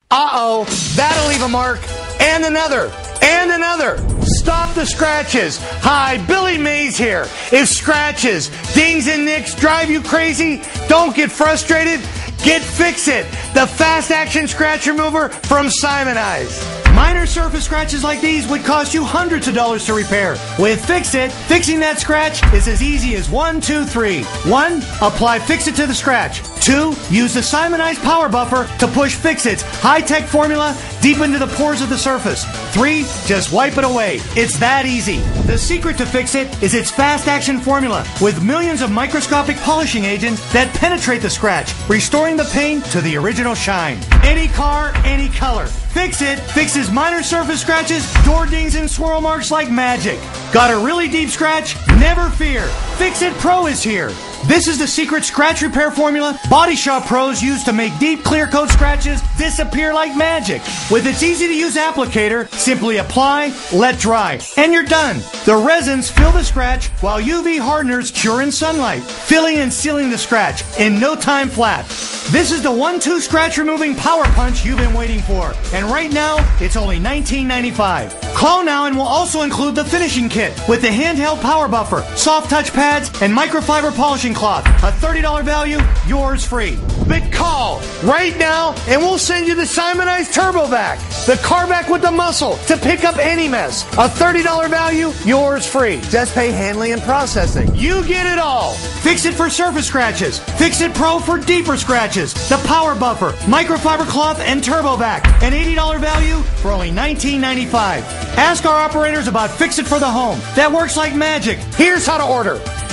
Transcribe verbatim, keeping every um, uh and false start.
Uh-oh, that'll leave a mark. And another. And another. Stop the scratches. Hi, Billy Mays here. If scratches, dings, and nicks drive you crazy, don't get frustrated. Get Fix-It, the fast-action scratch remover from Simoniz. Minor surface scratches like these would cost you hundreds of dollars to repair. With Fix-It, fixing that scratch is as easy as one, two, three. One, apply Fix-It to the scratch. Two, use the Simoniz Power Buffer to push Fix-It's high-tech formula deep into the pores of the surface. Three, just wipe it away. It's that easy. The secret to Fix-It is its fast-action formula with millions of microscopic polishing agents that penetrate the scratch, restoring the paint to the original shine. Any car, any color. Fix-It fixes minor surface scratches, door dings, and swirl marks like magic. Got a really deep scratch? Never fear. Fix-It Pro is here. This is the secret scratch repair formula Body Shop pros use to make deep clear coat scratches disappear like magic. With its easy-to-use applicator, simply apply, let dry, and you're done. The resins fill the scratch while U V hardeners cure in sunlight, filling and sealing the scratch in no time flat. This is the one two scratch removing power punch you've been waiting for. And right now, it's only nineteen ninety-five dollars. Call now and we'll also include the finishing kit with the handheld power buffer, soft touch pads, and microfiber polishing cloth. A thirty dollars value, yours free. But call right now and we'll send you the Simoniz TurboVac, the car vac with the muscle to pick up any mess. A thirty dollars value, yours free. Just pay handling and processing. You get it all. Fix-It for surface scratches. Fix-It Pro for deeper scratches. The power buffer, microfiber cloth, and TurboVac. An eighty dollars value for only nineteen ninety-five dollars. Ask our operators about Fix-It for the home. That works like magic. Here's how to order.